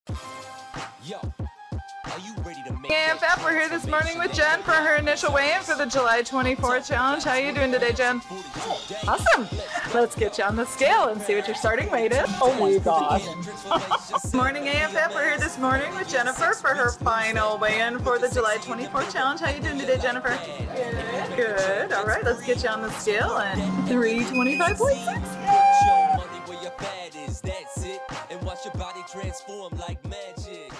Yo, are you ready to make And Fab, we're here this morning with Jen for her initial weigh-in for the July 24th challenge. How are you doing today, Jen? Awesome. Let's get you on the scale and see what your starting weight is. Oh my gosh. Morning, AFF. We're here this morning with Jennifer for her final weigh-in for the July 24th challenge. How are you doing today, Jennifer? Good. Good. All right, let's get you on the scale and 325.6. That's it, and watch your body transform like magic.